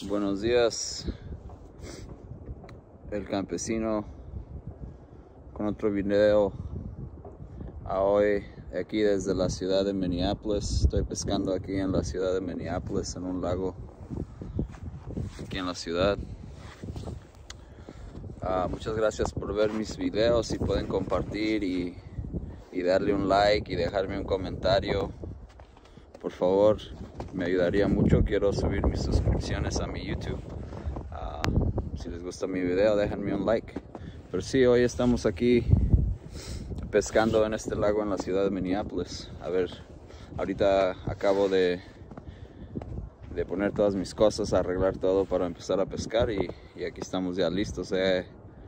Buenos días, el campesino, con otro video a hoy aquí desde la ciudad de Minneapolis. Estoy pescando aquí en la ciudad de Minneapolis en un lago aquí en la ciudad. Muchas gracias por ver mis videos. Si pueden compartir y darle un like y dejarme un comentario, por favor, me ayudaría mucho. Quiero subir mis suscripciones a mi YouTube. Si les gusta mi video, déjenme un like. Pero sí, hoy estamos aquí pescando en este lago en la ciudad de Minneapolis. A ver, ahorita acabo de poner todas mis cosas, arreglar todo para empezar a pescar y aquí estamos ya listos. He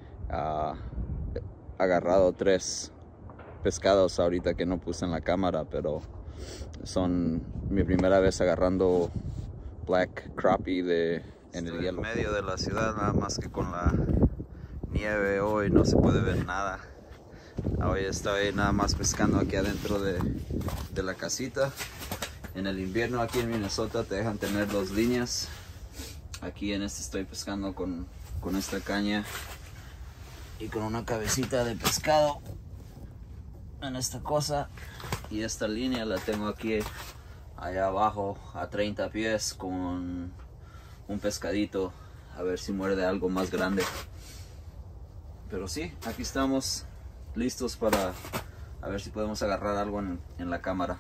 agarrado 3 pescados ahorita que no puse en la cámara, pero son mi primera vez agarrando black crappie en el hielo. En medio de la ciudad, nada más que con la nieve hoy no se puede ver nada. Hoy estoy nada más pescando aquí adentro de la casita. En el invierno aquí en Minnesota te dejan tener 2 líneas. Aquí en este estoy pescando con esta caña y con una cabecita de pescado en esta cosa, y esta línea la tengo aquí allá abajo a 30 pies con un pescadito, a ver si muerde algo más grande. Pero sí, aquí estamos listos para a ver si podemos agarrar algo en la cámara.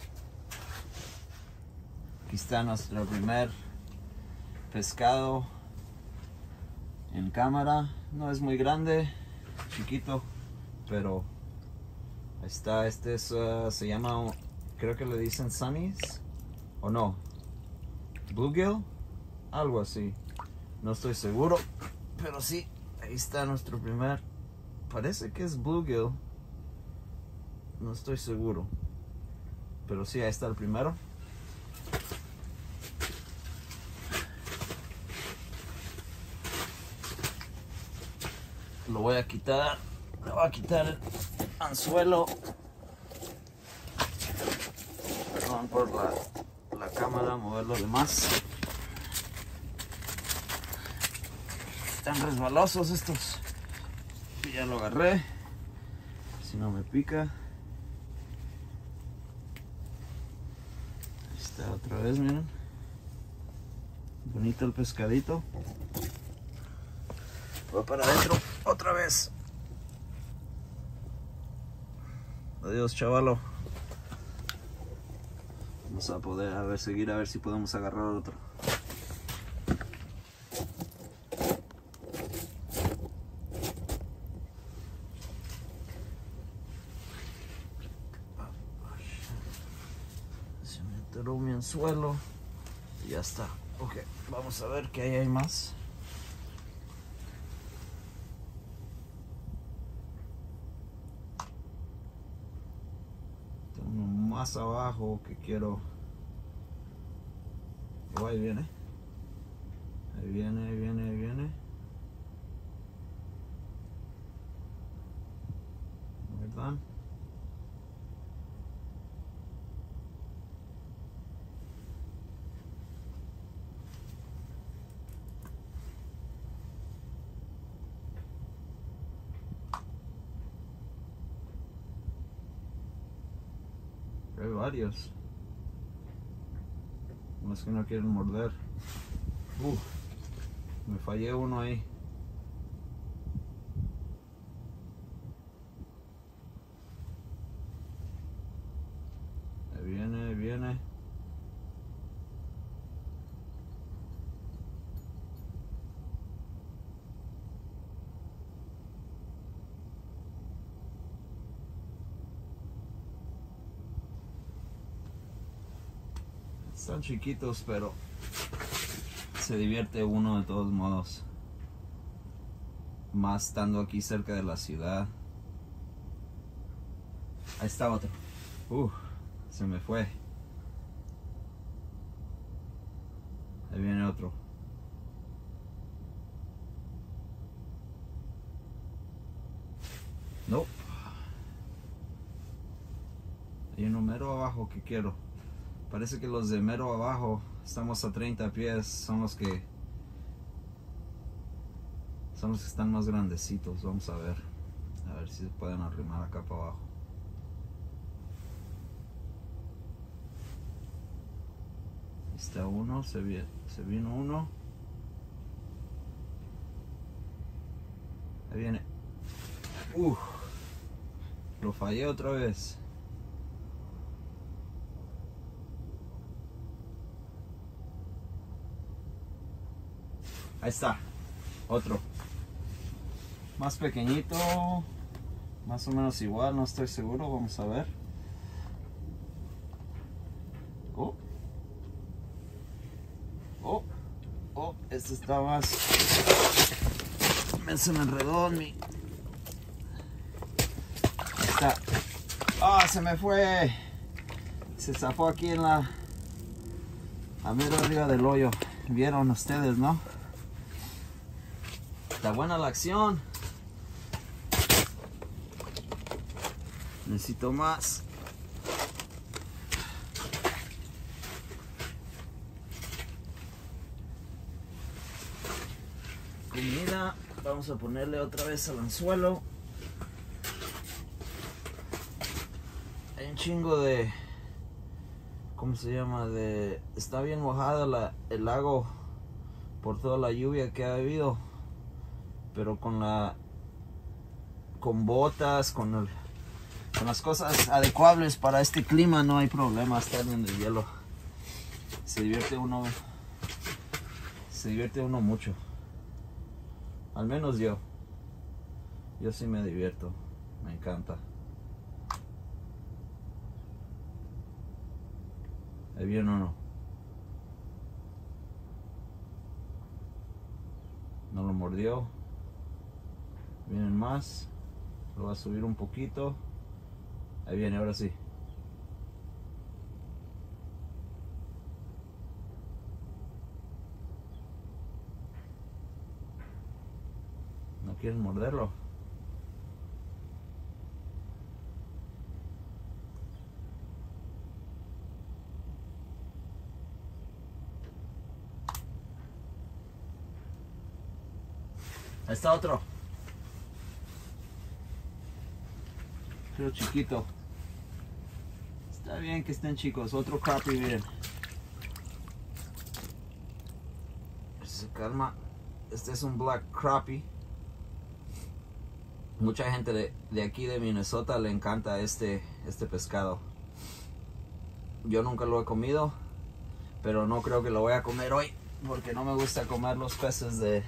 Aquí está nuestro primer pescado en cámara. No es muy grande, chiquito, pero ahí está. Este es, se llama, creo que le dicen sunnies, o no, bluegill, algo así, no estoy seguro, pero sí, ahí está nuestro primer, parece que es bluegill, no estoy seguro, pero sí, ahí está el primero. Lo voy a quitar, le voy a quitar el anzuelo. Perdón por la cámara, mover lo demás. Están resbalosos estos. Ya lo agarré, si no me pica. Ahí está otra vez, miren. Bonito el pescadito. Va para adentro otra vez. Adiós, chavalo. Vamos a poder seguir a ver si podemos agarrar otro. Se me atoró mi anzuelo y ya está. Ok, vamos a ver qué hay más. Más abajo que quiero. Oh, ahí viene, ahí viene, ahí viene, ahí viene. ¿Verdad? Hay varios. Más que no quieren morder. Me fallé uno ahí. Ahí viene, ahí viene. Están chiquitos, pero se divierte uno de todos modos. Más estando aquí cerca de la ciudad. Ahí está otro. Se me fue. Ahí viene otro. No. Hay uno mero abajo que quiero. Parece que los de mero abajo, estamos a 30 pies, son los que Son los que están más grandecitos. Vamos a ver si se pueden arrimar acá para abajo. Ahí está uno, se vino uno. Ahí viene. Lo fallé otra vez. Ahí está, otro. Más pequeñito, más o menos igual, no estoy seguro, vamos a ver. Este está más... Se me enredó en mi... Ahí está. Se me fue. Se zafó aquí en la... a mero arriba del hoyo. Vieron ustedes, ¿no? Está buena la acción. Necesito más. Comida. Vamos a ponerle otra vez al anzuelo. Hay un chingo de... ¿cómo se llama? Está bien mojada el lago por toda la lluvia que ha habido. Pero con botas, con las cosas adecuables para este clima no hay problema estar en el hielo. Se divierte uno mucho. Al menos yo sí me divierto, me encanta. Ahí viene uno. No lo mordió. Vienen más. Lo voy a subir un poquito. Ahí viene, ahora sí. No quieren morderlo. Ahí está otro. Pero chiquito. Está bien que estén chicos. Otro crappie, miren. Se calma. Este es un black crappie. Mucha gente de aquí de Minnesota le encanta este pescado. Yo nunca lo he comido, pero no creo que lo voy a comer hoy porque no me gusta comer los peces de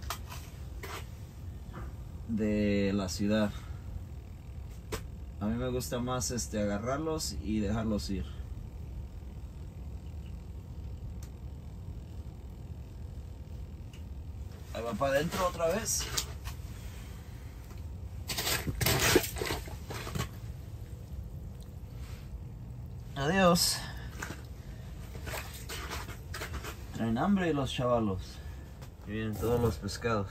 la ciudad. A mí me gusta más agarrarlos y dejarlos ir. Ahí va para adentro otra vez. Adiós. Traen hambre los chavalos. Y vienen todos los pescados.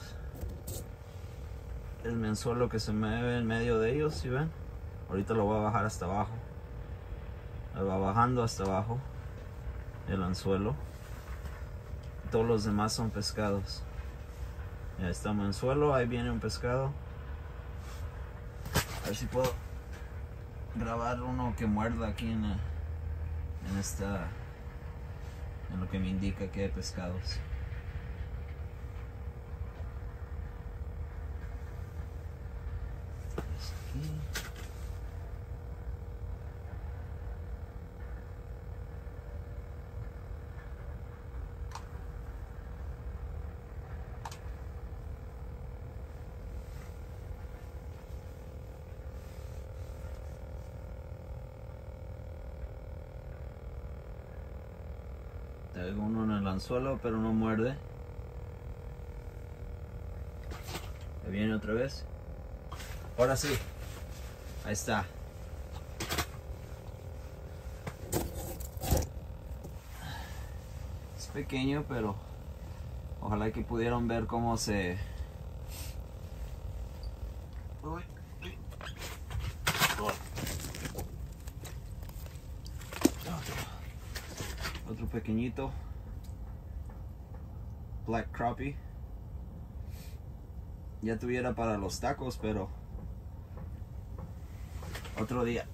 El mi anzuelo que se mueve en medio de ellos, ¿sí ven? Ahorita lo voy a bajar hasta abajo. Ahí va bajando hasta abajo el anzuelo. Todos los demás son pescados. Ya está mi anzuelo, ahí viene un pescado. A ver si puedo grabar uno que muerda aquí en lo que me indica que hay pescados. Traigo uno en el anzuelo, pero no muerde. Ahí viene otra vez. Ahora sí. Ahí está. Es pequeño, pero ojalá que pudieran ver cómo se... Otro pequeñito black crappie. ya tuviera para los tacos, pero otro día.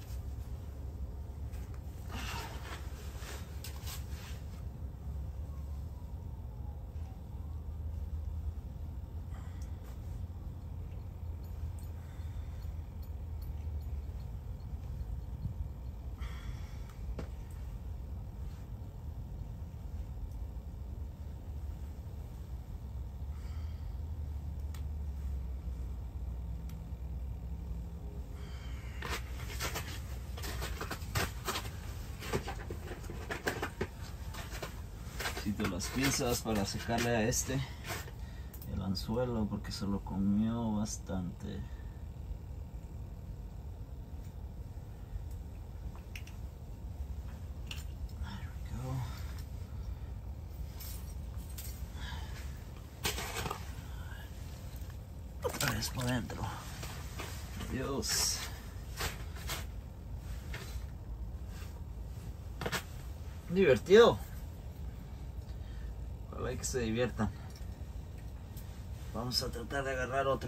Necesito las pinzas para secarle a el anzuelo porque se lo comió bastante. There we go. Otra vez por dentro. Dios. Divertido. Ojalá que se diviertan. Vamos a tratar de agarrar otro.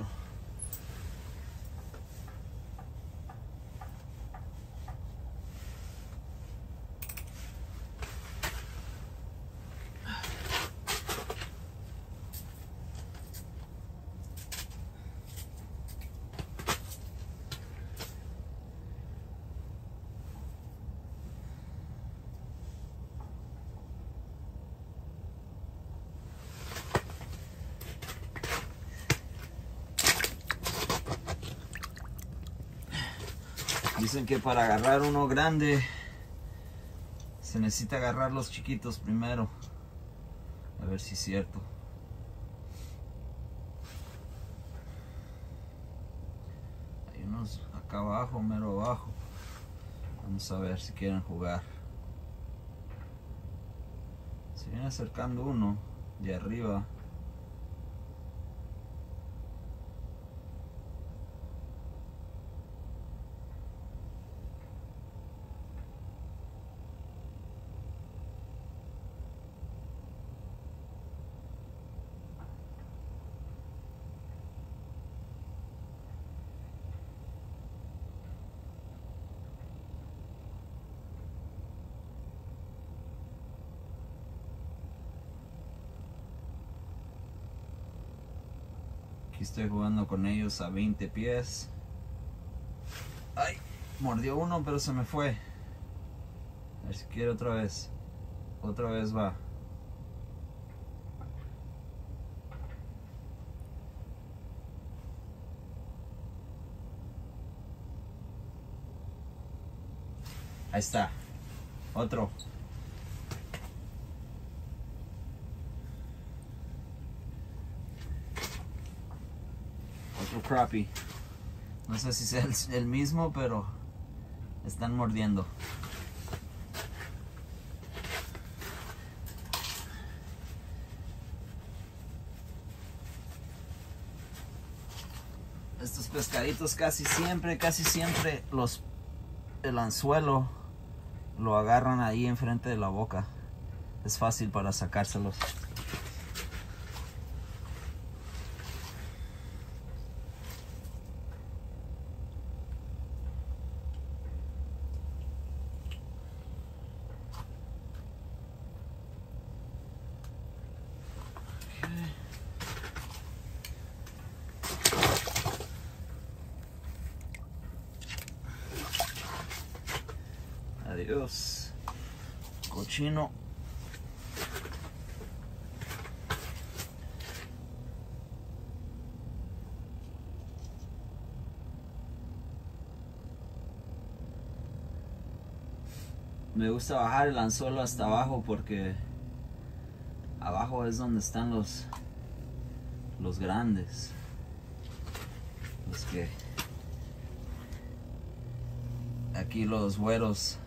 Dicen que para agarrar uno grande se necesita agarrar los chiquitos primero. A ver si es cierto. Hay unos acá abajo, mero abajo. Vamos a ver si quieren jugar. Se viene acercando uno de arriba. Aquí estoy jugando con ellos a 20 pies. Ay, mordió uno pero se me fue. A ver si quiere otra vez. Otra vez va. Ahí está. Otro. Otro crappie. No sé si sea el mismo, pero están mordiendo. Estos pescaditos casi siempre el anzuelo lo agarran ahí enfrente de la boca. Es fácil para sacárselos. Adiós, cochino. Me gusta bajar el anzuelo hasta abajo porque abajo es donde están los grandes, los que aquí los güeros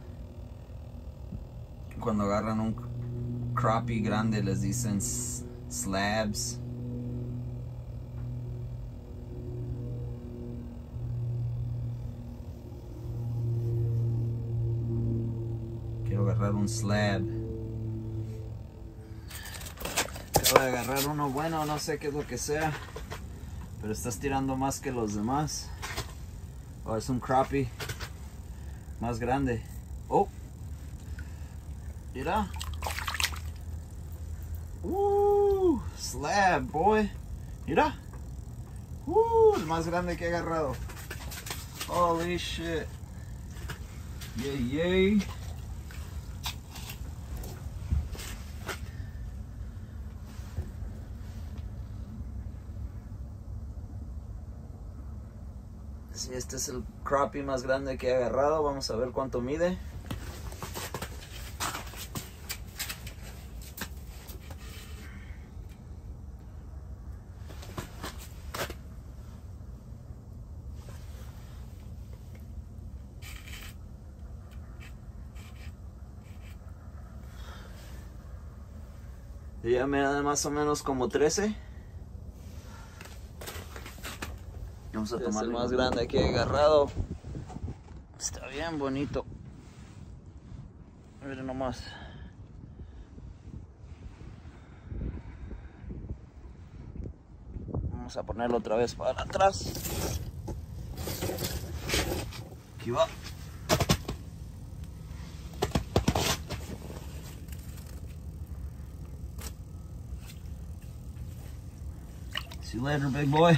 cuando agarran un crappie grande les dicen slabs. Quiero agarrar un slab. Quiero agarrar uno bueno, no sé qué es lo que sea. pero estás tirando más que los demás. Oh, es un crappie más grande. Oh, mira. Slab, boy. Mira. El más grande que he agarrado. Holy shit. Yay, yay. Sí, este es el crappie más grande que he agarrado. Vamos a ver cuánto mide. Ya me da más o menos como 13. Vamos a tomar el más grande que he agarrado. Está bien bonito. Miren nomás. Vamos a ponerlo otra vez para atrás. Aquí va. See you later, big boy.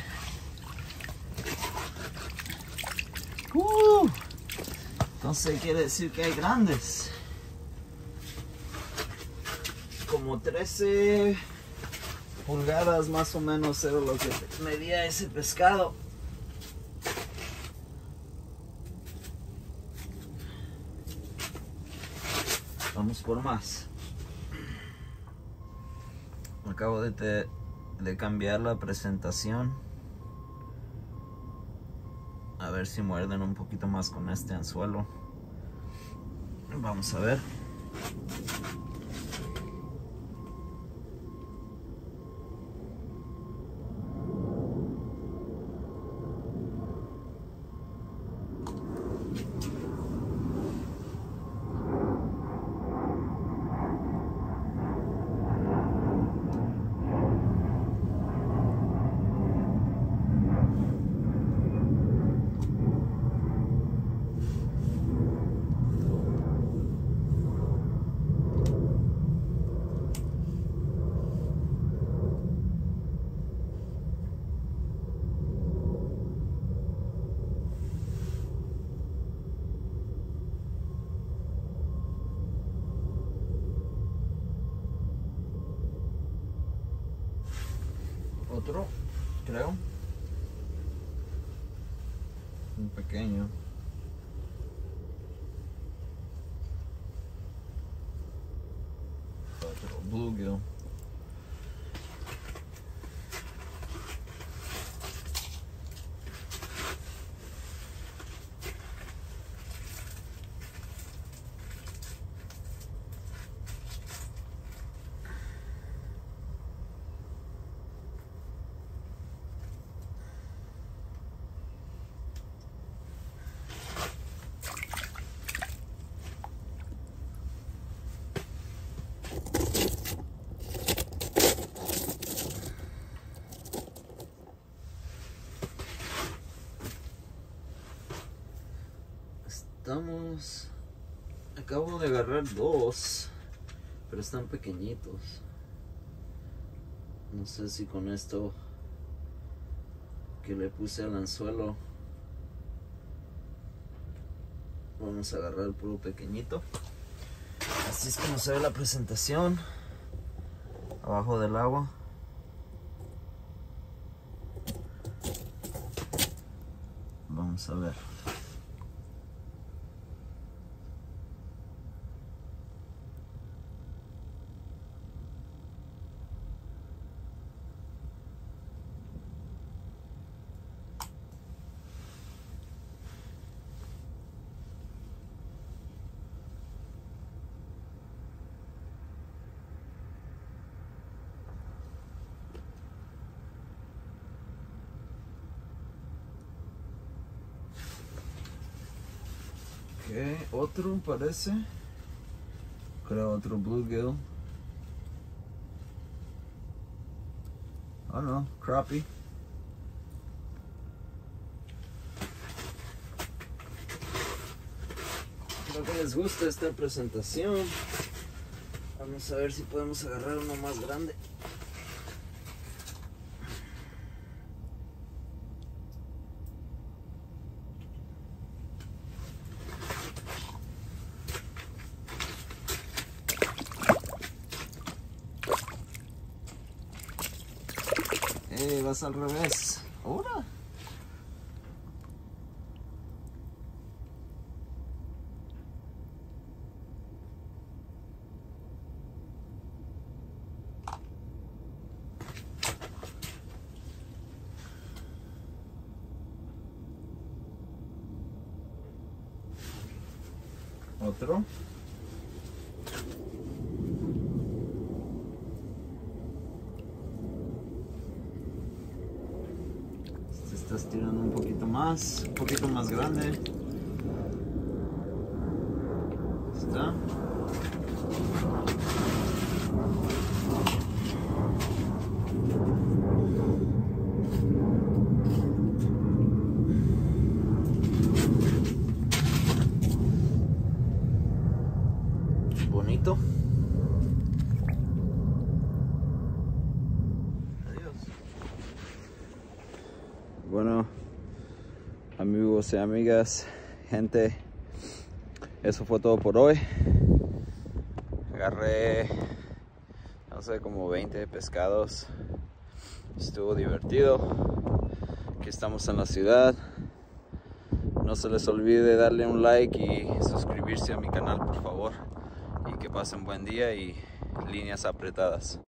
Entonces quiere decir que hay grandes. Como 13 pulgadas más o menos era lo que medía ese pescado. Vamos por más. Acabo de cambiar la presentación. A ver si muerden un poquito más con este anzuelo. Vamos a ver. Otro, creo. Un pequeño. Otro bluegill. Acabo de agarrar dos, pero están pequeñitos. No sé si con esto que le puse al anzuelo vamos a agarrar el puro pequeñito. Así es como se ve la presentación abajo del agua. Vamos a ver. Otro parece. Creo otro bluegill. Oh no, crappie. Espero que les guste esta presentación. Vamos a ver si podemos agarrar uno más grande. Vas al revés. Ahora. Otro. Este está estirando un poquito más grande. Está. Bonito. Adiós. Bueno, amigos y amigas, gente, eso fue todo por hoy. Agarré, no sé, como 20 pescados. Estuvo divertido. Aquí estamos en la ciudad. No se les olvide darle un like y suscribirse a mi canal, por favor. Y que pasen buen día y líneas apretadas.